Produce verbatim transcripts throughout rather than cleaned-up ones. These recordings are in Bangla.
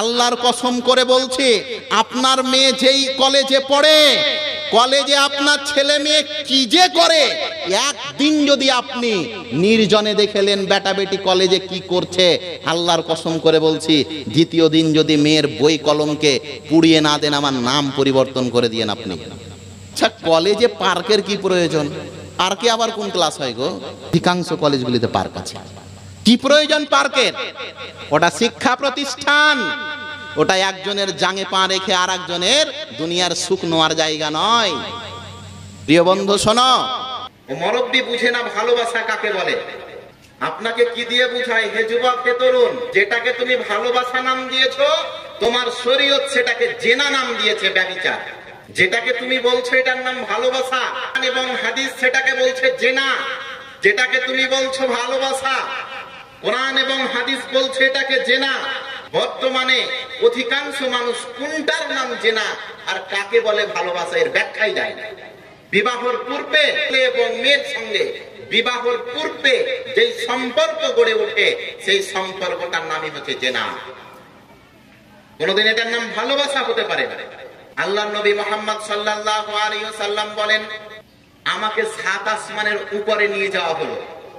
আল্লাহর কসম করে বলছি, আপনার মেয়ে যেই কলেজে পড়ে, কলেজে আপনার ছেলে মেয়ে কি যে করে, একদিন যদি আপনি নির্জনে দেখলেন বেটা বেটি কলেজে কি করছে, আল্লাহর কসম করে বলছি দ্বিতীয় দিন যদি মেয়ের বই কলমকে পুড়িয়ে না দেন, আমার নাম পরিবর্তন করে দিয়েন আপনি। আচ্ছা, কলেজে পার্কের কি প্রয়োজন? পার্কে আবার কোন ক্লাস হয় গো? অধিকাংশ কলেজগুলিতে পার্ক আছে। কি প্রয়োজন পার্কের? ওটা শিক্ষা প্রতিষ্ঠান, ওটা একজনের জাঙে পা রেখে আর একজনের দুনিয়ার সুখ নেওয়ার জায়গা নয়। প্রিয় বন্ধু শোনো, মুরব্বি বুঝে না ভালোবাসা কাকে বলে। আপনাকে কি দিয়ে বুঝাই হে যুবক, হে তরুণ? যেটাকে তুমি ভালোবাসা নাম দিয়েছো, তোমার শরীয়ত সেটাকে জেনা নাম দিয়েছে, ব্যভিচার। যেটাকে তুমি বলছো এটার নাম ভালোবাসা, এবং হাদিস সেটাকে বলছে জেনা। যেটাকে তুমি বলছো ভালোবাসা, কোরআন এবং হাদিস বলছে এটাকে জেনা। বর্তমানে অধিকাংশ মানুষ কোনটার নাম জেনা আর কাকে বলে ভালোবাসা এর ব্যাখ্যাই দেয় না। বিবাহের পূর্বে এবং মেয়ের সঙ্গে বিবাহের পূর্বে যেই সম্পর্ক গড়ে ওঠে, সেই সম্পর্কটার নামই হচ্ছে জেনা। কোনদিন এটার নাম ভালোবাসা হতে পারে না। আল্লাহর নবী মুহাম্মদ সাল্লাল্লাহু আলাইহি ওয়াসাল্লাম বলেন, আমাকে সাত আসমানের উপরে নিয়ে যাওয়া হলো।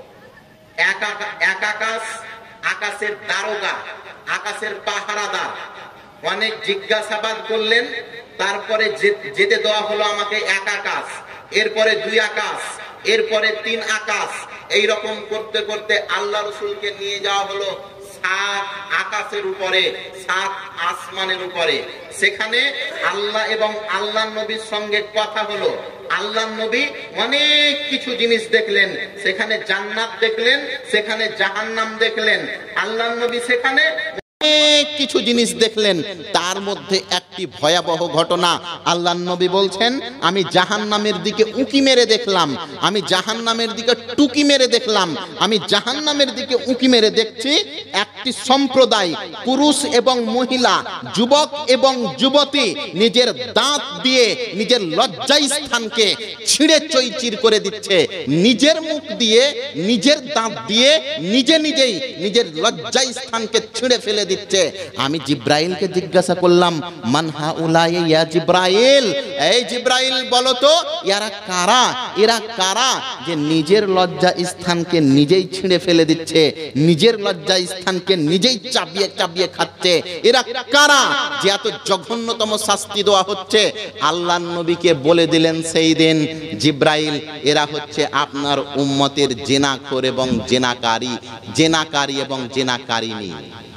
এক আকাশ, আকাশের দারোগা, আকাশের পাহারাদার অনেক জিজ্ঞাসাবাদ করলেন, তারপরে যেতে দেওয়া হলো আমাকে এক আকাশ, এরপরে দুই আকাশ, এরপরে তিন আকাশ। এই রকম করতে করতে আল্লাহ রাসূলকে নিয়ে যাওয়া হলো সাত আকাশের উপরে, সাত আসমানের উপরে। সেখানে আল্লাহ এবং আল্লাহ নবীর সঙ্গে কথা হলো। আল্লাহ নবী অনেক কিছু জিনিস দেখলেন, সেখানে জান্নাত দেখলেন, সেখানে জাহান্নাম দেখলেন। আল্লাহ নবী সেখানে অনেক কিছু জিনিস দেখলেন, তার মধ্যে একটি ভয়াবহ ঘটনা। আল্লাহর নবী বলছেন, আমি জাহান্নামের দিকে উঁকি মেরে দেখলাম, আমি জাহান্নামের দিকে টুকি মেরে দেখলাম, আমি জাহান্নামের দিকে উঁকি মেরে দেখছি একটি সম্প্রদায়, পুরুষ এবং মহিলা, যুবক এবং যুবতী নিজের দাঁত দিয়ে নিজের লজ্জাই স্থানকে ছিঁড়ে চৈচির করে দিচ্ছে। নিজের মুখ দিয়ে, নিজের দাঁত দিয়ে নিজে নিজেই নিজের লজ্জাই স্থানকে ছিঁড়ে ফেলে দিচ্ছে। আমি জিব্রাইলকে জিজ্ঞাসা করলাম, মান হাউলাই ইয়া জিব্রাইল, এই জিব্রাইল বলো তো এরা কারা, এরা কারা যে নিজের লজ্জা স্থানকে নিজেই ছিঁড়ে ফেলে দিচ্ছে, নিজের লজ্জা স্থানকে নিজেই চাবিয়ে চাবিয়ে খাচ্ছে, এরা কারা যে এত জঘন্যতম শাস্তি দেওয়া হচ্ছে? আল্লাহর নবীকে বলে দিলেন সেই দিন জিব্রাইল, এরা হচ্ছে আপনার উম্মতের জেনাখোর এবং জেনাকারী, জেনাকারী এবং জেনাকারিনী।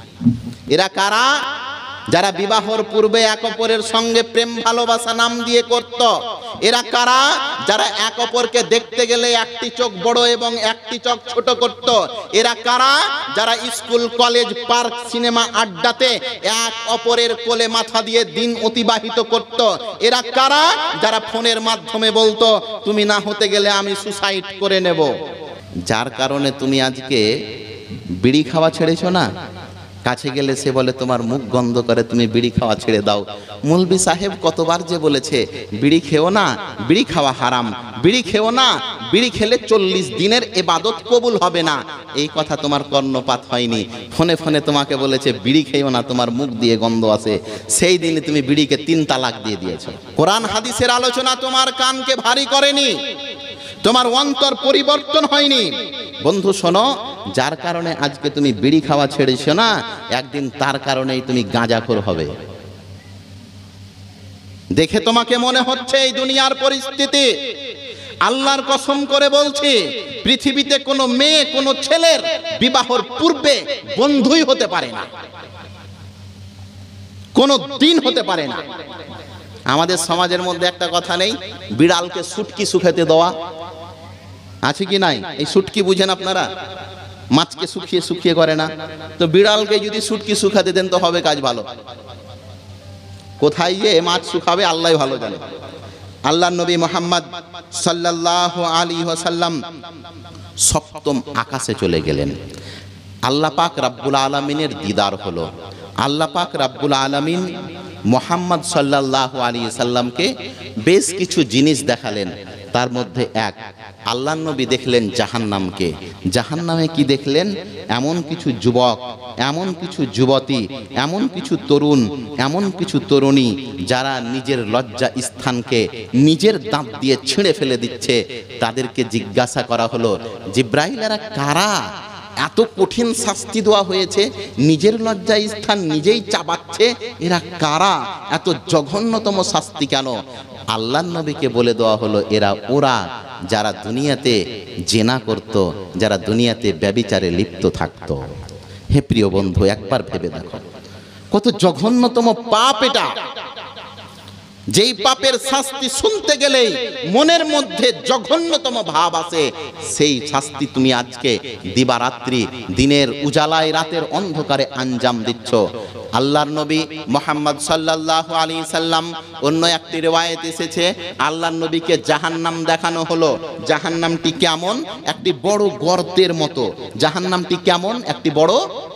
এরা কারা? যারা বিবাহর পূর্বে এক অপরের সঙ্গে প্রেম ভালোবাসা নাম দিয়ে করত। এরা কারা? যারা এক অপরকে দেখতে গেলে একটি চোখ বড় এবং একটি চোখ ছোট করত। এরা কারা? যারা স্কুল, কলেজ, পার্ক, সিনেমা আড্ডাতে এক অপরের কোলে মাথা দিয়ে দিন অতিবাহিত করত। এরা কারা? যারা ফোনের মাধ্যমে বলতো, তুমি না হতে গেলে আমি সুসাইড করে নেব। যার কারণে তুমি আজকে বিড়ি খাওয়া ছেড়েছো না, কাছে গেলে সে বলে তোমার মুখ গন্ধ করে, তুমি বিড়ি খাওয়া ছেড়ে দাও। মৌলভী সাহেব কতবার যে বলেছে বিড়ি খেও না, বিড়ি খাওয়া হারাম, বিড়ি খেও না, বিড়ি খেলে চল্লিশ দিনের ইবাদত কবুল হবে না। এই কথা তোমার কর্ণপাত হয়নি। ফোনে ফোনে তোমাকে বলেছে বিড়ি খেও না, তোমার মুখ দিয়ে গন্ধ আসে। সেই দিনে তুমি বিড়িকে তিন তালাক দিয়ে দিয়েছো। কোরআন হাদিসের আলোচনা তোমার কানকে ভারী করেনি, তোমার অন্তর পরিবর্তন হয়নি। বন্ধু শোনো, যার কারণে আজকে তুমি বিড়ি খাওয়া ছেড়েছো না, একদিন তার কারণেই তুমি গাঁজাখোর হবে। দেখে তোমাকে মনে হচ্ছে এই দুনিয়ার পরিস্থিতি, আল্লাহর কসম করে বলছি পৃথিবীতে কোনো মেয়ে কোনো ছেলের বিবাহের পূর্বে বন্ধুই হতে পারে না, কোনো দিন হতে পারে না। আমাদের সমাজের মধ্যে একটা কথা নেই, বিড়ালকে সুটকি শুকাতে দেওয়া, আছে কি নাই? এই সুটকি বুঝেন আপনারা? মাছকে শুকিয়ে শুকিয়ে করে না, তো বিড়ালকে যদি সুটকি শুকাতে দেন তো হবে কাজ ভালো। কোথায় গিয়ে মাছ শুকাবে আল্লাহ ভালো জানে। আল্লাহর নবী মুহাম্মদ সাল্লাল্লাহু আলাইহি ওয়াসাল্লাম সপ্তম আকাশে চলে গেলেন। আল্লাহ পাক রব্বুল আলামিনের দিদার হলো। আল্লাহ পাক রব্বুল আলামিন মুহাম্মদ সাল্লাল্লাহু আলাইহি ওয়াসাল্লামকে বেশ কিছু জিনিস দেখালেন। তার মধ্যে এক আল্লাহর নবী দেখলেন জাহান্নামকে। জাহান্নামে কি দেখলেন? এমন কিছু যুবক, এমন কিছু যুবতী, এমন কিছু তরুণ, এমন কিছু তরুণী যারা নিজের লজ্জা স্থানকে নিজের দাঁত দিয়ে ছিঁড়ে ফেলে দিচ্ছে। তাদেরকে জিজ্ঞাসা করা হলো, জিব্রাইল এরা কারা? এত কঠিন শাস্তি দেওয়া হয়েছে, নিজের লজ্জা স্থান নিজেই চাবাচ্ছে, এরা কারা? এত জঘন্যতম শাস্তি কেন? আল্লাহর নবীকে বলে দেওয়া হলো, এরা ওরা যারা দুনিয়াতে জেনা করত, যারা দুনিয়াতে ব্যভিচারে লিপ্ত থাকত। হে প্রিয় বন্ধু, একবার ভেবে দেখো কত জঘন্যতম পাপ এটা। যেই পাপের শাস্তি শুনতে গেলেই মনের মধ্যে জঘন্যতম ভাব আসে, সেই শাস্তি তুমি আজকে দিবারাত্রি, দিনের উজালায় রাতের অন্ধকারে আঞ্জাম দিচ্ছ। আল্লাহর নবী মুহাম্মদ সাল্লাল্লাহু আলাইহি সাল্লাম, অন্য একটি রিওয়ায়াত এসেছে আল্লাহর নবীকে জাহান্নাম দেখানো হলো। জাহান্নামটি কেমন? একটি বড় গর্তের মতো। জাহান্নামটি কেমন? একটি বড়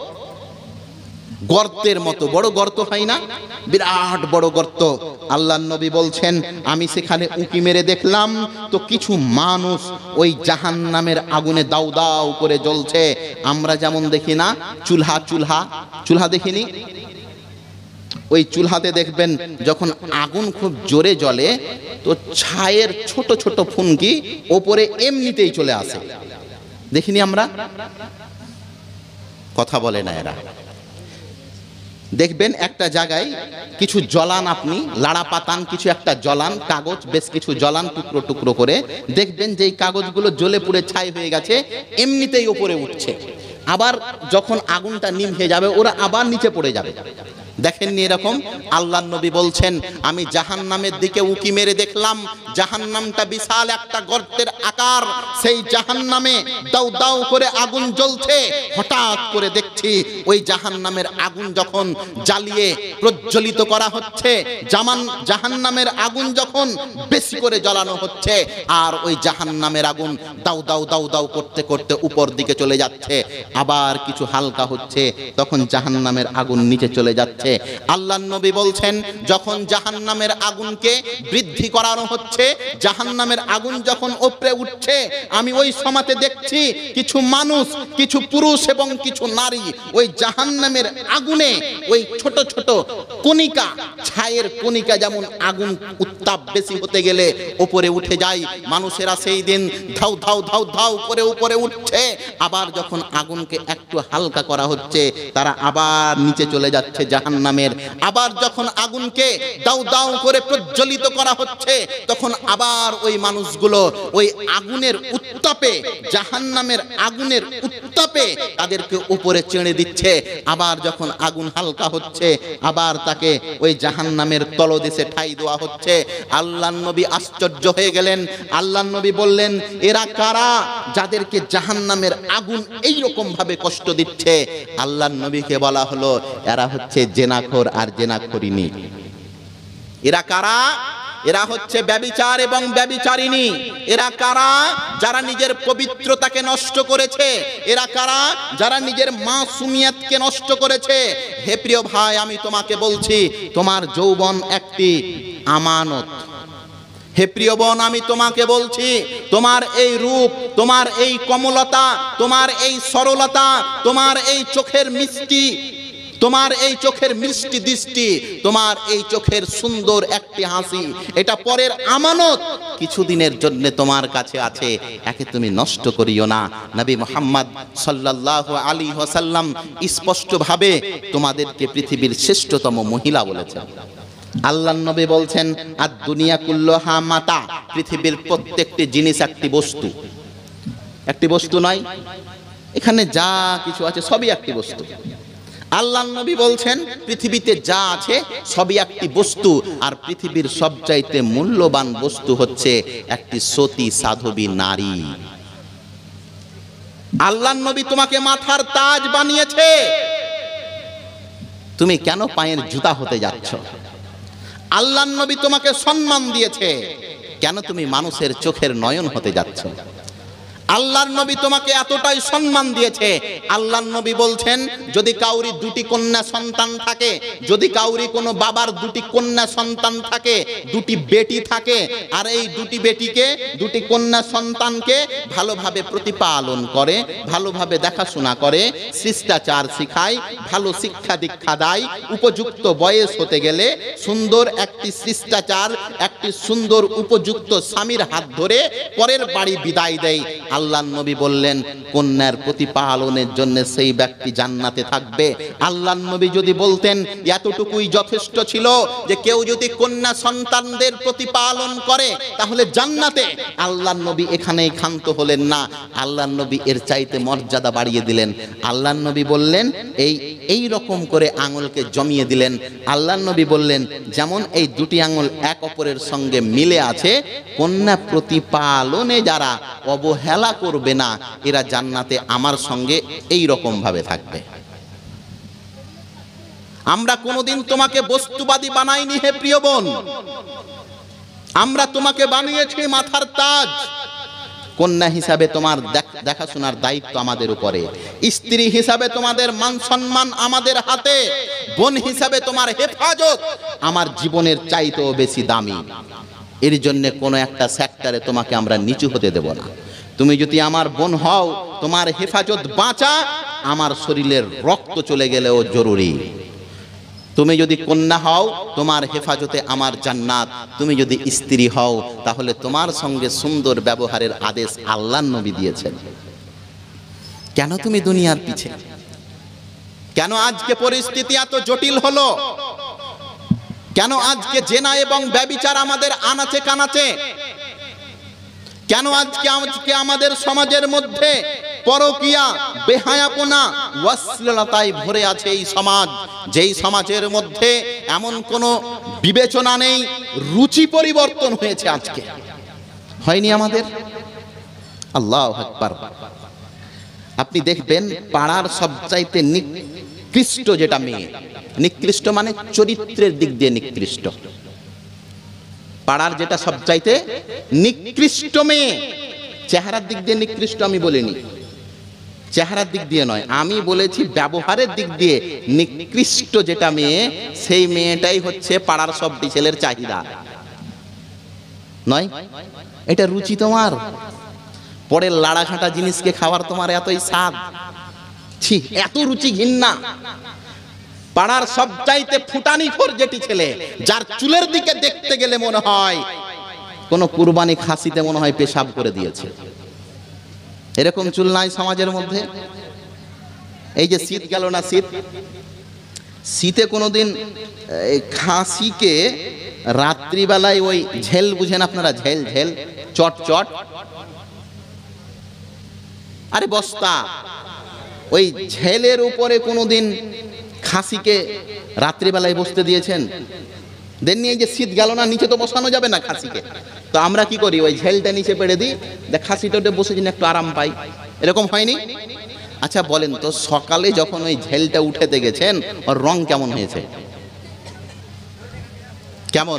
গর্তের মতো। বড় গর্ত হয় না? বিরাট বড় গর্ত। আল্লাহর নবী বলছেন, আমি সেখানে উঁকি মেরে দেখলাম তো কিছু মানুষ ওই জাহান্নামের আগুনে দাউ দাউ করে জ্বলছে। আমরা যেমন দেখি না চুলহা, চুলহা চুলহা দেখিনি? ওই চুলহাতে দেখবেন যখন আগুন খুব জোরে জ্বলে তো ছায়ের ছোট ছোট ফুনকি ওপরে এমনিতেই চলে আসে, দেখিনি আমরা? কথা বলে না এরা। দেখবেন একটা জায়গায় কিছু জ্বলান, আপনি লাড়া পাতান, কিছু একটা জ্বলান, কাগজ বেশ কিছু জ্বলান টুকরো টুকরো করে, দেখবেন যে এই কাগজগুলো জ্বলে পুড়ে ছাই হয়ে গেছে, এমনিতেই উপরে উঠছে। আবার যখন আগুনটা নিভে যাবে ওরা আবার নিচে পড়ে যাবে। দেখেননি এরকম? আল্লাহর নবী বলছেন, আমি জাহান্নামের দিকে উকি মেরে দেখলাম, জাহান্নামটা বিশাল একটা গর্তের আকার, সেই জাহান্নামে দাউ দাউ করে আগুন জ্বলছে। হঠাৎ করে দেখছি ওই জাহান্নামের আগুন যখন জ্বালিয়ে প্রজ্বলিত করা হচ্ছে, জামান জাহান্নামের আগুন যখন বেশি করে জ্বালানো হচ্ছে, আর ওই জাহান্নামের আগুন দাউ দাউ দাউ দাউ করতে করতে উপর দিকে চলে যাচ্ছে। আবার কিছু হালকা হচ্ছে, তখন জাহান্নামের আগুন নিচে চলে যাচ্ছে। আল্লাহর নবী বলছেন, যখন জাহান্নামের আগুনকে বৃদ্ধি করানো হচ্ছে, জাহান্নামের আগুন যখন উপরে উঠছে, আমি ওই সময়তে দেখছি কিছু মানুষ, কিছু পুরুষ এবং কিছু নারী ওই জাহান্নামের আগুনে ওই ছোট ছোট কণিকা, ছায়ের কণিকা, যেমন আগুন উত্তাপ বেশি হতে গেলে উপরে উঠে যায়, মানুষেরা সেই দিন ধাউ ধাউ ধাউ ধাউ করে উপরে উঠছে। আবার যখন আগুনকে একটু হালকা করা হচ্ছে, তারা আবার নিচে চলে যাচ্ছে জাহান্নামের। আবার যখন আগুনকে দাউ দাউ করে প্রজ্বলিত করা হচ্ছে, তখন আবার ওই মানুষগুলো ওই আগুনের উত্তাপে, জাহান্নামের আগুনের উত্তাপে তাদেরকে উপরে চেড়ে দিচ্ছে। আবার যখন আগুন হালকা হচ্ছে, আবার তাকে ওই জাহান্নামের তলদেশে ঠাই দেওয়া হচ্ছে। আল্লাহর নবী আশ্চর্য হয়ে গেলেন। আল্লাহর নবী বললেন, এরা কারা যাদেরকে জাহান্নামের আগুন এই রকম ভাবে কষ্ট দিচ্ছে? আল্লাহর নবীকে বলা হলো, এরা হচ্ছে জেনাখোর আর জেনাখোরিনী। এরা কারা? এরা হচ্ছে ব্যভিচার এবং ব্যভিচারিণী। এরা কারা? যারা নিজের পবিত্রতাকে নষ্ট করেছে। এরা কারা? যারা নিজের মাসুমিয়াতকে নষ্ট করেছে। হে প্রিয় ভাই, আমি তোমাকে বলছি, তোমার যৌবন একটি আমানত। হে প্রিয় বোন, আমি তোমাকে বলছি, তোমার এই রূপ, তোমার এই কমলতা, তোমার এই সরলতা, তোমার এই চোখের মিষ্টি, তোমার এই চোখের মিষ্টি দৃষ্টি, তোমার এই চোখের সুন্দর একটি হাসি, এটা পরের আমানত, কিছুদিনের জন্য তোমার কাছে আছে, একে তুমি নষ্ট করিও না। নবী মুহাম্মদ সাল্লাল্লাহু আলাইহি ওয়াসাল্লাম স্পষ্টভাবে তোমাদেরকে পৃথিবীর শ্রেষ্ঠতম মহিলা বলেছেন। আল্লাহর নবী বলছেন, আর দুনিয়া কুল্লুহা মাতা, পৃথিবীর প্রত্যেকটি জিনিস একটি বস্তু। একটি বস্তু নয়, এখানে যা কিছু আছে সবই একটি বস্তু। আল্লাহর নবী বলছেন, পৃথিবীতে যা আছে সবই একটি বস্তু, আর পৃথিবীর সবচাইতে মূল্যবান বস্তু হচ্ছে একটি সতী সাধবী নারী। আল্লাহর নবী তোমাকে মাথার তাজ বানিয়েছে, তুমি কেন পায়ের জুতা হতে যাচ্ছ? আল্লাহর নবী তোমাকে সম্মান দিয়েছে, কেন তুমি মানুষের চোখের নয়ন হতে যাচ্ছ? আল্লাহর নবী তোমাকে এতটাই সম্মান দিয়েছে, আল্লাহর নবী বলছেন যদি কাউরি দুটি কন্যা সন্তান থাকে, যদি কাউরি কোনো বাবার দুটি কন্যা সন্তান থাকে, দুটি বেটি থাকে, আর এই দুটি বেটিকে দুটি কন্যা সন্তানকে ভালোভাবে প্রতিপালন করে, ভালোভাবে দেখাশোনা করে, শিষ্টাচার শিখায়, ভালো শিক্ষা দীক্ষা দেয়, উপযুক্ত বয়স হতে গেলে সুন্দর একটি শিষ্টাচার, একটি সুন্দর উপযুক্ত স্বামীর হাত ধরে পরের বাড়ি বিদায় দেয়, আল্লাহর নবী বললেন কন্যার প্রতিপালনের জন্য সেই ব্যক্তি জান্নাতে থাকবে। আল্লাহর নবী যদি বলতেন এতটুকুই যথেষ্ট ছিল যে কেউ যদি কন্যা সন্তানদের প্রতিপালন করে তাহলে জান্নাতে, আল্লাহর নবী এখানেই ক্ষান্ত হলেন না, আল্লাহর নবী এর চাইতে মর্যাদা বাড়িয়ে দিলেন। আল্লাহর নবী বললেন এই এই রকম করে আঙুলকে জমিয়ে দিলেন। আল্লাহর নবী বললেন যেমন এই দুটি আঙুল এক অপরের সঙ্গে মিলে আছে, কন্যা প্রতিপালনে যারা অবহেলা করবে না এরা জান্নাতে আমার সঙ্গে এই রকম ভাবে থাকবে। আমরা কোনোদিন তোমাকে বস্তুবাদী বানাইনি হে প্রিয় বোন, আমরা তোমাকে বানিয়েছি মাথার তাজ। কন্যা হিসাবে তোমার দেখাশোনার দায়িত্ব আমাদের উপরে, স্ত্রী হিসাবে তোমাদের মান সম্মান আমাদের হাতে, বোন হিসাবে তোমার হেফাজত আমার জীবনের চাইতেও বেশি দামি। এর জন্য কোনো একটা সেক্টরে তোমাকে আমরা নিচু হতে দেব না। তুমি যদি আমার বোন হও, তোমার হেফাজত বাঁচা আমার শরীরের রক্ত চলে গেলেও জরুরি। তুমি যদি কন্যা হও, তোমার হেফাজতে আমার জান্নাত। তুমি যদি স্ত্রী হও তাহলে তোমার সঙ্গে সুন্দর ব্যবহারের আদেশ আল্লাহর নবী দিয়েছেন। কেন তুমি দুনিয়ার পিছে? কেন আজকে পরিস্থিতি এত জটিল হলো? কেন আজকে জেনা এবং ব্যভিচার আমাদের আনাচে কানাচে? কেন আজকে আজকে আমাদের সমাজের মধ্যে পরকিয়া, বেহায়াপনা, অশ্লীলতায় ভরে আছে এই সমাজ, যেই সমাজের মধ্যে এমন কোনো বিবেচনা নেই, রুচি পরিবর্তন হয়েছে আজকে, হয়নি আমাদের? আল্লাহু আকবার। আপনি দেখবেন পাড়ার সবচাইতে নিকৃষ্ট যেটা মেয়ে, নিকৃষ্ট মানে চরিত্রের দিক দিয়ে নিকৃষ্ট, পাড়ার যেটা সবচাইতে নিকৃষ্ট মেয়ে, চেহারার দিক দিয়ে নিকৃষ্ট আমি বলিনি, চেহারার দিক দিয়ে নয়, আমি বলেছি ব্যবহারের দিক দিয়ে নিকৃষ্ট যেটা মেয়ে, সেই মেয়েটাই হচ্ছে পাড়ার সব ছেলের চাহিদা নয়। এটা রুচি তোমার? পরে লাড়া ঘাটা জিনিসকে খাওয়ার তোমার এতই স্বাদ, ছি, এত রুচি ঘৃণা। পাড়ার সবচাইতে ফুটানিখোর যেটি ছেলে, যার চুলের দিকে দেখতে গেলে মনে হয় কোন কুরবানি খাসিতে মনে হয় পেশাব করে দিয়েছে, এরকম চুল নাই সমাজের মধ্যে? এই যে শীত গেল না, শীত শীতে কোনোদিন খাসিকে রাত্রিবেলায় ওই ঝেল বুঝেন আপনারা, ঝেল ঝেল চট চট, আরে বস্তা, ওই ঝেলের উপরে কোনোদিন খাসিকে রাত্রিবেলায় বসতে দিয়েছেন? দেননি। এই যে শীত গেল না, নিচে তো বসানো যাবে না খাসিকে, তো আমরা কি করি, ওই ঝেলটা নিচে পেড়ে দিই, দেখ খাসিটা বসে কিনা একটু আরাম পাই, এরকম হয়নি? আচ্ছা বলেন তো, সকালে যখন ওই ঝেলটা উঠেতে গেছেন ওর রং কেমন হয়েছে? কেমন?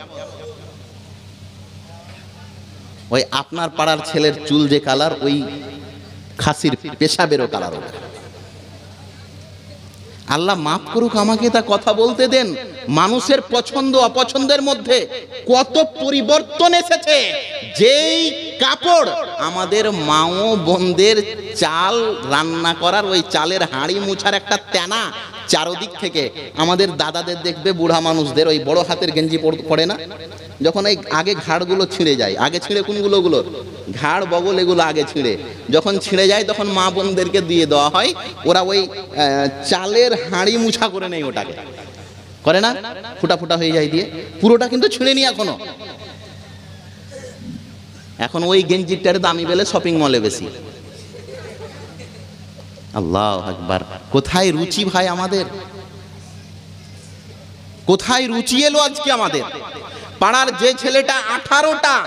ওই আপনার পাড়ার ছেলের চুল যে কালার, ওই খাসির পেশাবেরও কালার। আল্লাহ মাফ করুক আমাকে, তা কথা বলতে দেন। মানুষের পছন্দ অপছন্দের মধ্যে কত পরিবর্তন এসেছে। যেই কাপড় আমাদের মা ও বোনদের চাল রান্না করার, ওই চালের হাঁড়ি মুছার একটা তেনা, চারদিক থেকে আমাদের দাদাদের দেখবে, বুড়া মানুষদের ওই বড় হাতের গেঞ্জি পরে না, যখন এই আগে ঘাড়গুলো ছিঁড়ে যায়, আগে ছিঁড়ে কোনগুলো গুলো ঘাড় বগল, এগুলো আগে ছিঁড়ে, যখন ছিঁড়ে যায় তখন মা বোনদেরকে দিয়ে দেওয়া হয়, ওরা ওই চালের হাঁড়ি মুছা করে নেই, ওটাকে করে না, ফুটা ফুটা হয়ে যায় দিয়ে, পুরোটা কিন্তু ছিঁড়ে নি এখনো। এখন ওই গেঞ্জিটার দামি বেলে শপিং মলে বেশি। আল্লাহু আকবার। কোথায় রুচি ভাই আমাদের? কোথায় রুচি এলো আজকে আমাদের? পাড়ার যে ছেলেটা আঠারোটা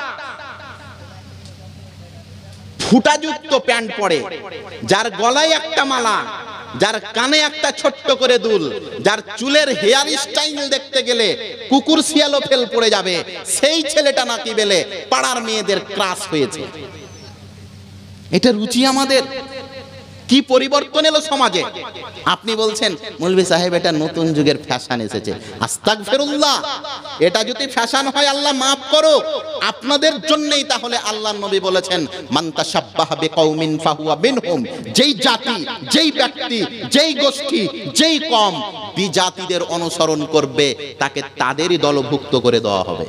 ফুটাযুক্ত প্যান্ট পরে, যার গলায় একটা মালা, যার কানে একটা ছোট্ট করে দুল, যার চুলের হেয়ার স্টাইল দেখতে গেলে কুকুর শিয়ালও ফেল পড়ে যাবে, সেই ছেলেটা নাকি বেলে পাড়ার মেয়েদের ক্রাশ হয়েছে। এটা রুচি আমাদের। কি পরিবর্তন এলো সমাজে? আপনি বলছেন মৌলভী সাহেব এটা নতুন যুগের ফ্যাশন এসেছে। আস্তাগফিরুল্লাহ, এটা যদি ফ্যাশন হয় আল্লাহ মাফ করো, আপনাদের জন্যই তাহলে আল্লাহর নবী বলেছেন মান তাশাব্বাহা বিকওমিন ফাহুয়া মিনহুম, যেই জাতি, যেই ব্যক্তি, যেই গোষ্ঠী, যেই কম বিজাতিদের অনুসরণ করবে তাকে তাদেরই দলভুক্ত করে দেওয়া হবে।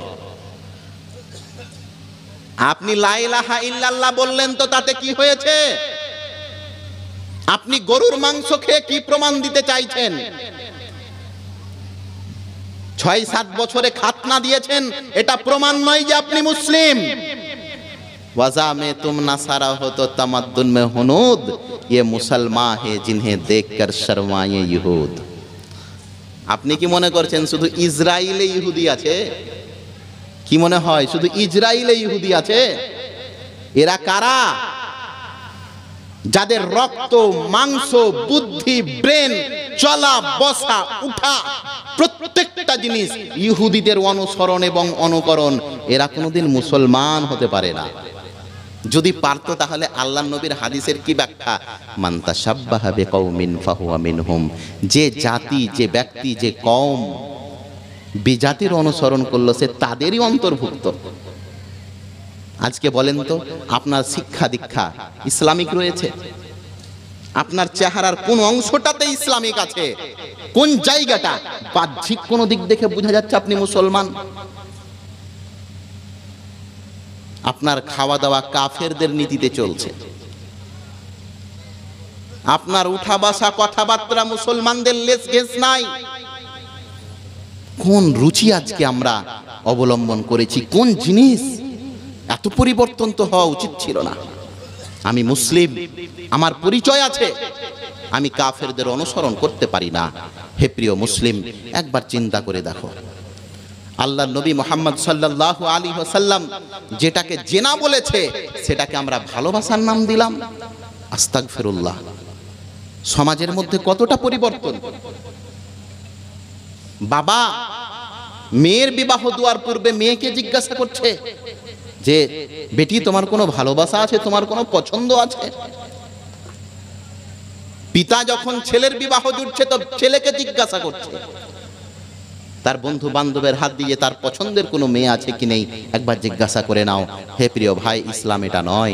আপনি লা ইলাহা ইল্লাল্লাহ বললেন তো তাতে কি হয়েছে? আপনি গরুর মাংস খেয়ে কি প্রমাণ দিতে চাইছেন? ছয় সাত বছরে খাতনা দিয়েছেন, এটা প্রমাণ নয় যে আপনি মুসলিম। ওয়াজা মে তুম নাসারা হো তো তামাদ্দুন মে হুনুদ, ইয়ে মুসলমান হে জিনহে দেখকর শর্মায়ে ইহুদ। আপনি কি মনে করছেন শুধু ইসরায়েলে ইহুদি আছে? কি মনে হয় শুধু ইসরায়েলে ইহুদি আছে? এরা কারা? যাদের রক্ত, মাংস, বুদ্ধি, ব্রেন, চলা বসা উঠা প্রত্যেকটা জিনিস ইহুদিদের অনুসরণ এবং অনুকরণ। এরা কোনোদিন মুসলমান হতে পারে না। যদি পারতো তাহলে আল্লাহ নবীর হাদিসের কি ব্যাখ্যা? মান তাশাব্বাহা বিকওমিন ফাহুয়া মিনহুম, যে জাতি, যে ব্যক্তি, যে কওম বিজাতির অনুসরণ করলো সে তাদেরই অন্তর্ভুক্ত। আজকে বলেন তো আপনার শিক্ষা দীক্ষা ইসলামিক রয়েছে? আপনার চেহারার কোন অংশটাতে ইসলামিক আছে? কোন জায়গাটা? বাহ্যিক কোন দিক দেখে বোঝা যাচ্ছে আপনি মুসলমান? আপনার খাওয়া দাওয়া কাফেরদের নীতিতে চলছে, আপনার উঠা বসা কথাবার্তা মুসলমানদের লেস ঘেঁস নাই। কোন রুচি আজকে আমরা অবলম্বন করেছি? কোন জিনিস? এত পরিবর্তন তো হওয়া উচিত ছিল না। আমি মুসলিম, আমার পরিচয় আছে, আমি কাফেরদের অনুসরণ করতে পারি না। হে প্রিয় মুসলিম, একবার চিন্তা করে দেখো, আল্লাহ নবী মুহাম্মদ সাল্লাল্লাহু আলাইহি ওয়াসাল্লাম যেটাকে জেনা বলেছে সেটাকে আমরা ভালোবাসার নাম দিলাম। আস্তাগফিরুল্লাহ। সমাজের মধ্যে কতটা পরিবর্তন। বাবা মেয়ের বিবাহ দেওয়ার পূর্বে মেয়েকে জিজ্ঞাসা করছে যে বেটি তোমার কোনো ভালোবাসা আছে, তোমার কোনো পছন্দ আছে? পিতা যখন ছেলের বিবাহ জুড়ছে তো ছেলেকে জিজ্ঞাসা করছে, তার বন্ধু বান্ধবের হাত দিয়ে তার পছন্দের কোনো মেয়ে আছে কি নেই একবার জিজ্ঞাসা করে নাও। হে প্রিয় ভাই, ইসলাম এটা নয়।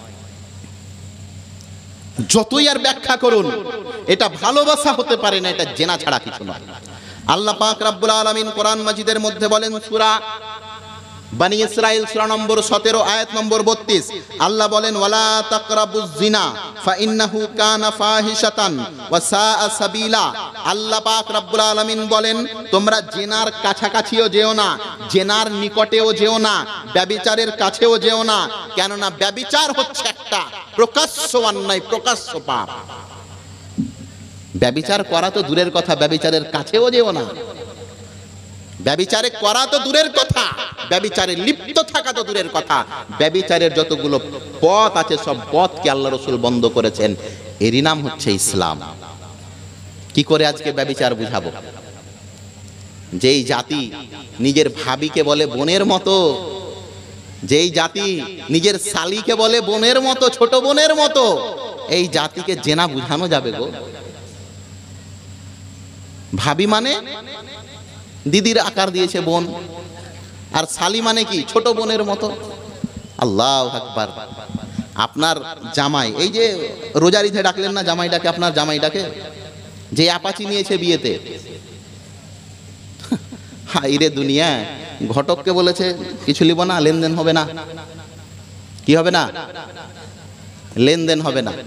যতই আর ব্যাখ্যা করুন এটা ভালোবাসা হতে পারে না, এটা জেনা ছাড়া কিছু নয়। আল্লাহ পাক রব্বুল আলামিন কোরআন মাজিদের মধ্যে বলেন, সূরা বনি ইসরাইল সূরা নম্বর সতেরো আয়াত নম্বর বত্রিশ, আল্লাহ বলেন ওয়ালা তাকরাবুজ জিনা ফাইন্নাহু কানা ফাহিশাতান ওয়া সাআ সাবিলা। আল্লাহ পাক রব্বুল আলামিন বলেন তোমরা জিনার কাছাকাছিও যেও না, জিনার নিকটেও যেও না, ব্যভিচারের কাছেও যেও না, কেননা ব্যভিচার হচ্ছে একটা প্রকাশ্য অন্যায়, প্রকাশ্য পাপ। ব্যভিচার করা তো দূরের কথা, ব্যভিচারের কাছেও যেও না। ব্যভিচারে করা তো দূরের কথা, ব্যভিচারে লিপ্ত থাকা তো দূরের কথা। ব্যভিচারের যতগুলো পথ আছে সব পথকে আল্লাহ রাসূল বন্ধ করেছেন। এরই নাম হচ্ছে ইসলাম। কি করে আজকে ব্যভিচার বুঝাবো? যেই জাতি নিজের ভাবিকে বলে বোনের মতো, যেই জাতি নিজের শালিকে বলে বোনের মতো, ছোট বোনের মতো, এই জাতিকে জেনা বুঝানো যাবে গো? ভাবি মানে দিদির আকার দিয়েছে বোন, আর শালি মানে কি ছোট বোনের মতো। আল্লাহু আকবার। আপনার জামাই, এই যে রোজারিতে ডাকলেন না জামাইটাকে, আপনার জামাইটাকে যে অ্যাপাচি নিয়েছে বিয়েতে, হাই রে দুনিয়া, ঘটককে বলেছে কিছু লিব না, লেনদেন হবে না। কি হবে না? লেনদেন হবে না।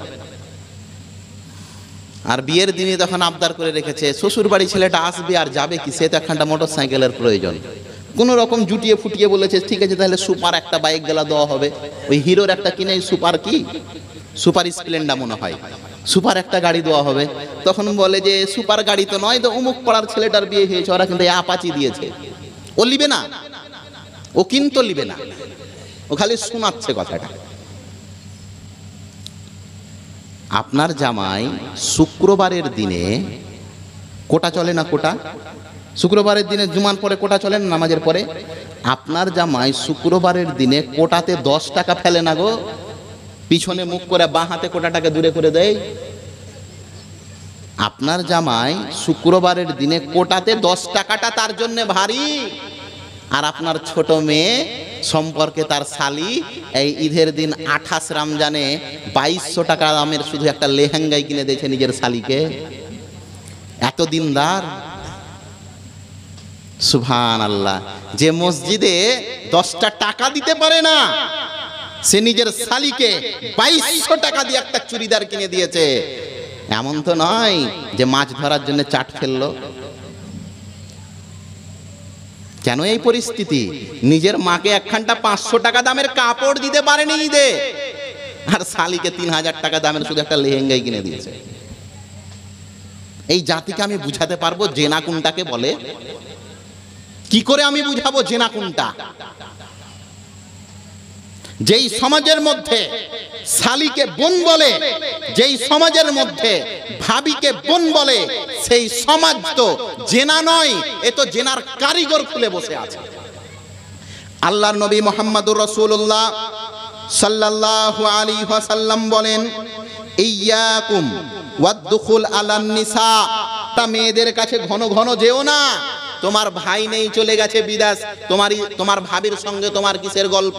আর বিয়ের দিনে তখন আবদার করে রেখেছে শ্বশুর বাড়ি ছেলেটা আসবে আর যাবে কি, সে তো একখানটা মোটর সাইকেলের প্রয়োজন। কোন রকম জুটিয়ে ফুটিয়ে বলেছে ঠিক আছে তাহলে সুপার একটা বাইক গেলা দেওয়া হবে। ওই হিরোর একটা কিনে, সুপার কি সুপার স্প্লেন্ডার মনে হয়, সুপার একটা গাড়ি দেওয়া হবে। তখন বলে যে সুপার গাড়ি তো নয়, তো অমুক পাড়ার ছেলেটার বিয়ে হয়েছে, ওরা কিন্তু অ্যাপাচি দিয়েছে। ও লিবে না, ও কিন্তু লিবে না, ও খালি শোনাচ্ছে কথাটা। আপনার জামাই শুক্রবারের দিনে কোটা চলে না? কোটা শুক্রবারের দিনে জুমার পরে কোটা চলে না নামাজের পরে? আপনার জামাই শুক্রবারের দিনে কোটাতে দশ টাকা ফেলে না গো, পিছনে মুখ করে বাঁ হাতে কোটাটাকে দূরে করে দেয়। আপনার জামাই শুক্রবারের দিনে কোটাতে দশ টাকাটা তার জন্য ভারী, আর আপনার ছোট মেয়ে সম্পর্কে তার শালি এই ঈদের দিন আঠাশ রমজানে বাইশশো টাকা দামের শুধু একটা লেহেঙ্গাই কিনে দিয়েছে নিজের শালিকে। এত দিনদার। সুবহানাল্লাহ। যে মসজিদে দশটা টাকা দিতে পারে না, সে নিজের শালিকে বাইশশো টাকা দিয়ে একটা চুড়িদার কিনে দিয়েছে। এমন তো নয় যে মাছ ধরার জন্য চাট ফেললো। কেন এই পরিস্থিতি? নিজের মাকে একখানটা পাঁচশো টাকা দামের কাপড় দিতে পারেনি ঈদে, আর শালিকে তিন হাজার টাকা দামের শুধু একটা লেহেঙ্গাই কিনে দিয়েছে। এই জাতিকে আমি বুঝাতে পারবো জেনা কোনটাকে বলে? কি করে আমি বুঝাবো জেনা কোনটা? যেই সমাজের মধ্যে শালিকে বোন বলে, যেই সমাজের মধ্যে ভাবিকে বোন বলে, সেই সমাজ তো জেনা নয়, এ তো জেনার কারিগর খুলে বসে আছে। আল্লাহর নবী মুহাম্মদুর রাসূলুল্লাহ সাল্লাল্লাহু আলাইহি ওয়াসাল্লাম বলেন, ইয়াকুম ওয়াদখুল আলান নিসা, তা মেয়েদের কাছে ঘন ঘন যেও না। তোমার ভাই নেই, চলে গেছে বিদেশ, তোমারই তোমার ভাবির সঙ্গে তোমার কিসের গল্প?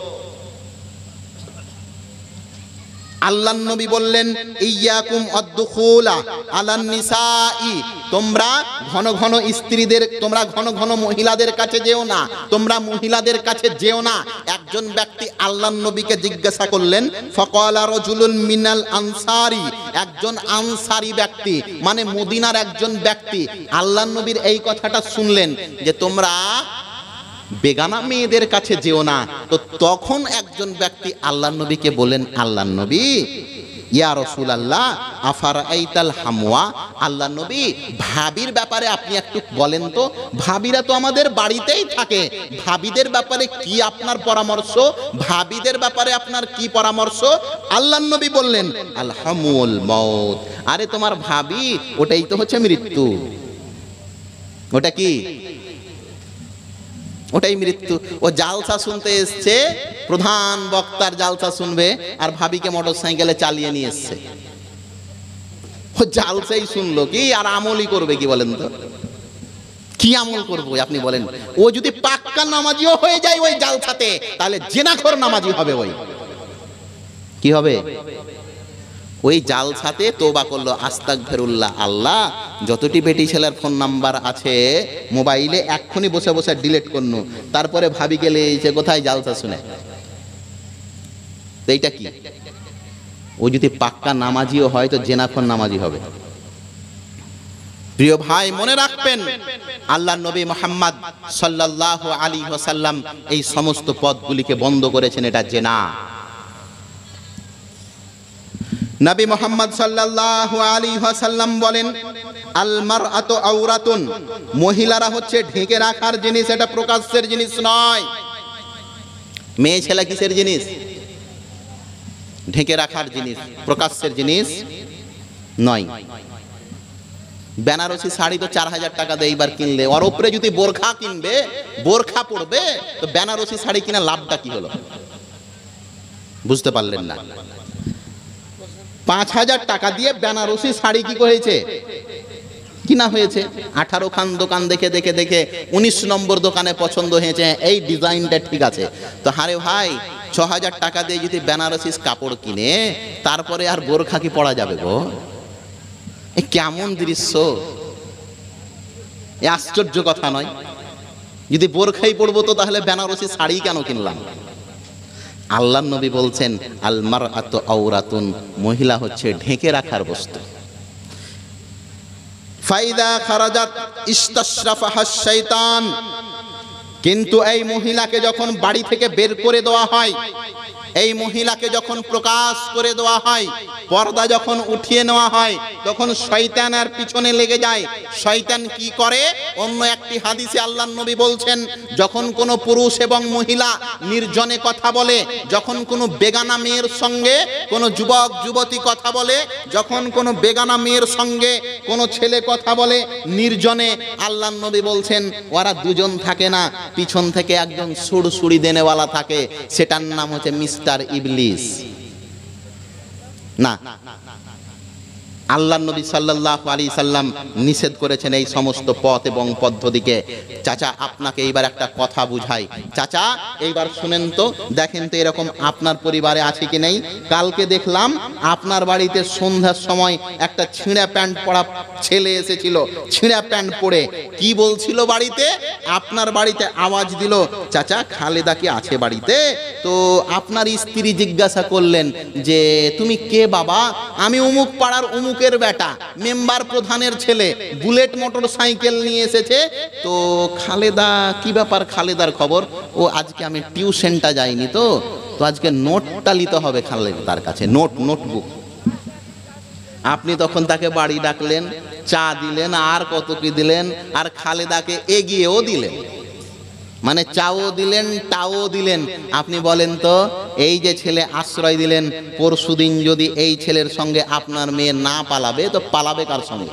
আল্লাহর নবী বললেন, ইয়াকুম আদ-দুখুলা আলান নিসাই, তোমরা ঘন ঘন স্ত্রীদের, তোমরা ঘন ঘন মহিলাদের কাছে যেও না, তোমরা মহিলাদের কাছে যেও না। একজন ব্যক্তি আল্লাহর নবীকে জিজ্ঞাসা করলেন, ফাকালা রাজুলুন মিনাল আনসারি, একজন আনসারি ব্যক্তি মানে মদিনার একজন ব্যক্তি আল্লাহর নবীর এই কথাটা শুনলেন যে তোমরা বেগানা মেয়েদের কাছে যেও না। তো তখন একজন ব্যক্তি আল্লাহর নবীকে বলেন, আল্লাহর নবী, ইয়া রাসূলুল্লাহ আফারাইতাল হামওয়া, আল্লাহর নবী ভাবির ব্যাপারে আপনি একটু বলেন তো, ভাবিরা তো আমাদের বাড়িতেই থাকে, ভাবিদের ব্যাপারে কি আপনার পরামর্শ? ভাবিদের ব্যাপারে আপনার কি পরামর্শ? আল্লাহর নবী বললেন, আল হামুল মউত, আরে তোমার ভাবি ওটাই তো হচ্ছে মৃত্যু। ওটা কি? ওটাই মৃত্যু। ও জালসা শুনতে এসছে, প্রধান বক্তার জালসা শুনবে, আর ভাবিকে মোটর সাইকেলে চালিয়ে নিয়ে এসছে। ও জালসাই শুনলো কি, আর আমলই করবে কি বলেন তো? কি আমল করবো আপনি বলেন? ও যদি পাক্কা নামাজিও হয়ে যায় ওই জালসাতে, তাহলে জেনাখোর নামাজি হবে। ওই কি হবে? ওই জালসাতে তওবা করলো, আস্তাগফিরুল্লাহ, আল্লাহ যতটি বেটি ছেলের ফোন নাম্বার আছে মোবাইলে এক্ষুনি বসে বসে ডিলিট করনু, তারপরে ভাবি গেলে এইছে কোথায় জালসা শুনে। এইটা কি? ও যদি পাক্কা নামাজিও হয় তো জেনাখোর নামাজি হবে। প্রিয় ভাই, মনে রাখবেন আল্লাহর নবী মুহাম্মদ সাল্লাল্লাহু আলাইহি ওয়াসাল্লাম এই সমস্ত পথগুলিকে বন্ধ করেছেন, এটা জেনা। নবী মুহাম্মদ সাল্লাল্লাহু আলাইহি ওয়াসাল্লাম বলেন, আল মারআতু আওরাতুন, মহিলারা হচ্ছে ঢেকে রাখার জিনিস, এটা প্রকাশ্যের জিনিস নয়। মেয়ে ছেলে কিসের জিনিস? ঢেকে রাখার জিনিস, প্রকাশ্যের জিনিস নয়। বেনারসি শাড়ি তো চার হাজার টাকা দিয়ে এইবার কিনলে, ওর উপরে যদি বোরখা কিনবে, বোরখা পড়বে, তো বেনারসি শাড়ি কিনা লাভটা কি হলো? বুঝতে পারলেন না? পাঁচ হাজার টাকা দিয়ে বেনারসি শাড়ি কি করেছে, কিনা হয়েছে। আঠারো খান দোকান দেখে দেখে দেখে উনিশ নম্বর দোকানে পছন্দ হয়েছে, এই ডিজাইনটা ঠিক আছে। তো হারে ভাই, ছ হাজার টাকা দিয়ে যদি বেনারসি কাপড় কিনে তারপরে আর বোরখা কি পরা যাবে গো? এ কেমন দৃশ্য! এ আশ্চর্য কথা নয়? যদি বোরখাই পরবো তো তাহলে বেনারসি শাড়ি কেন কিনলাম? আল্লাহর নবী বলছেন, আল মারআতু আওরাতুন, মহিলা হচ্ছে ঢেকে রাখার বস্তু। ফাইদা খারাজাত ইস্তাশরাফাহাশ শাইতান, কিন্তু এই মহিলাকে যখন বাড়ি থেকে বের করে দেওয়া হয়, এই মহিলাকে যখন প্রকাশ করে দেওয়া হয়, পর্দা যখন উঠিয়ে নেওয়া হয়, তখন শয়তানের পিছনে লেগে যায়। শয়তান কি করে? অন্য একটি হাদিসে আল্লাহর নবী বলছেন, যখন কোনো পুরুষ এবং মহিলা নির্জনে কথা বলে, যখন কোনো বেগানা মেয়ের সঙ্গে কোনো যুবক যুবতী কথা বলে, যখন কোনো বেগানা মেয়ের সঙ্গে কোনো ছেলে কথা বলে নির্জনে, আল্লাহর নবী বলছেন ওরা দুজন থাকে না, পিছন থেকে একজন সুড়সুড়ি দেনেওয়ালা থাকে, সেটার নাম হচ্ছে মিস্টার ইবলিস। না, আল্লাহ নবী সাল্লাল্লাহু আলাইহি সাল্লাম নিষেধ করেছেন এই সমস্ত পথ এবং পদ্ধতিকে। চাচা আপনাকে এইবার একটা কথা বুঝাই, চাচা এইবার শুনেন তো, দেখেন তো এরকম আপনার পরিবারে আছে কি নেই। কালকে দেখলাম আপনার বাড়িতে সন্ধ্যার সময় একটা ছিঁড়া প্যান্ট পরা ছেলে এসেছিল, ছিঁড়া প্যান্ট পরে কি বলছিল বাড়িতে, আপনার বাড়িতে আওয়াজ দিল, চাচা খালেদা কি আছে বাড়িতে? তো আপনার স্ত্রী জিজ্ঞাসা করলেন যে তুমি কে বাবা? আমি অমুক পাড়ার অমুকের বেটা, মেম্বার প্রধানের ছেলে, বুলেট মোটর সাইকেল নিয়ে এসেছে। তো খালেদা কি ব্যাপার, খালেদার খবর? ও আজকে আমি টিউশনটা যাইনি তো তো আজকে নোটটা নিতে হবে খালেদার কাছে, নোট নোটবুক। আপনি তখন তাকে বাড়ি ডাকলেন, চা দিলেন, আর কত কি দিলেন, আর খালেদাকে এগিয়েও দিলেন, মানে চাও দিলেন টাও দিলেন। আপনি বলেন তো এই যে ছেলে আশ্রয় দিলেন, পরশুদিন যদি এই ছেলের সঙ্গে আপনার মেয়ে না পালাবে তো পালাবে কার সঙ্গে?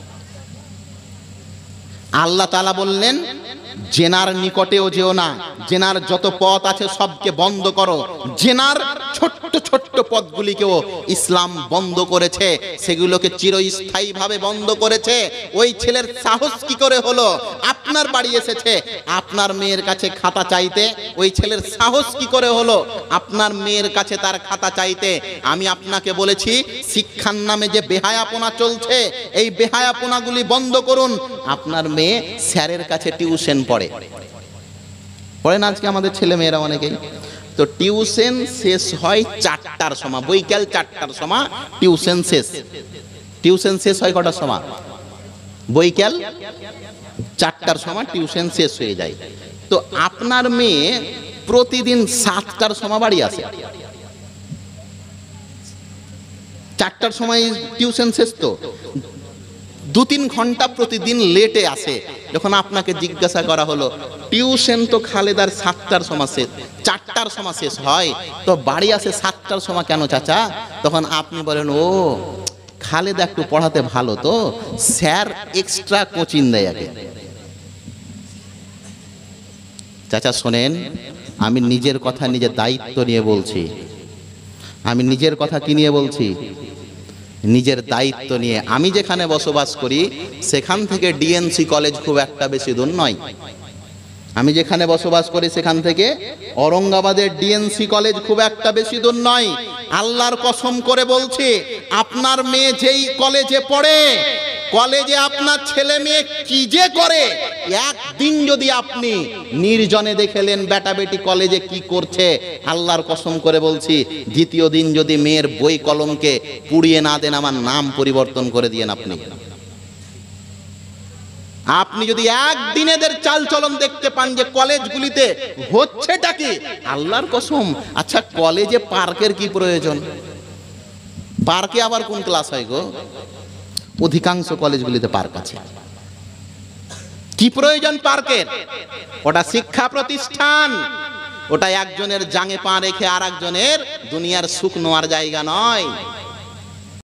আল্লাহ তাআলা বললেন জেনার নিকটেও যেও না, জেনার যত পথ আছে সবকে বন্ধ করো। জেনার ছোট্ট ছোট্ট পথগুলিকেও ইসলাম বন্ধ করেছে, সেগুলোকে চিরস্থায়ীভাবে বন্ধ করেছে। ওই ছেলের সাহস কি করে হলো আপনার বাড়ি এসেছে আপনার মেয়ের কাছে খাতা চাইতে? ওই ছেলের সাহস কি করে হলো আপনার মেয়ের কাছে তার খাতা চাইতে? আমি আপনাকে বলেছি শিক্ষার নামে যে বেহায়াপনা চলছে, এই বেহায়াপনাগুলি বন্ধ করুন। আপনার মেয়ে স্যারের কাছে টিউশন পড়ে, পড়েন আজকে আমাদের ছেলে মেয়েরা অনেকেই। তো টিউশন শেষ হয় চারটার সময়, বৈকাল চারটার সময় টিউশন শেষ। টিউশন শেষ হয় কটার সময়? বৈকাল চারটার সময় টিউশন শেষ হয়ে যায়। তো আপনার মেয়ে প্রতিদিন সাতটার সময় বাড়ি আসে, চারটার সময় টিউশন শেষ, তো দু তিন ঘন্টা প্রতিদিন লেটে আসে। যখন আপনাকে জিজ্ঞাসা করা হলো টিউশন তো খালেদার সাতটার সময় শেষ, চারটার সময় শেষ হয়, তো বাড়ি আসে সাতটার সময় কেন চাচা? তখন আপনি বলেন ও খালেদা একটু পড়াতে ভালো, তো স্যার এক্সট্রা কোচিং দেয় আগে। চাচা শোনেন, আমি নিজের কথা নিজের দায়িত্ব নিয়ে বলছি, আমি নিজের কথা কি নিয়ে বলছি? নিজের দায়িত্ব নিয়ে। আমি যেখানে বসবাস করি সেখান থেকে ডিএনসি কলেজ খুব একটা বেশি দূর নয়। আমি যেখানে বসবাস করি সেখান থেকে ঔরঙ্গাবাদের ডিএনসি কলেজ খুব একটা বেশি দূর নয়। আল্লাহর কসম করে বলছি, আপনার মেয়ে যেই কলেজে পড়ে, কলেজে আপনার ছেলে মেয়ে কি যে করে, একদিন যদি আপনি নির্জনে দেখেলেন বেটা বেটি কলেজে কি করছে, আল্লাহর কসম করে বলছি দ্বিতীয় দিন যদি মেয়ের বই কলমকে পুড়িয়ে না দেন, আমার নাম পরিবর্তন করে দিয়েন আপনি। আপনি যদি একদিন এদের চালচলন দেখতে পান যে কলেজগুলিতে হচ্ছেটা কি, আল্লাহর কসম। আচ্ছা কলেজে পার্কের কি প্রয়োজন? পার্কে আবার কোন ক্লাস হয় গো? অধিকাংশ কলেজগুলিতে পার্ক আছে। কি প্রয়োজন পার্কের? ওটা শিক্ষা প্রতিষ্ঠান, ওটা একজনের জাঙে পা রেখে আর একজনের দুনিয়ার সুখ নেওয়ার জায়গা নয়।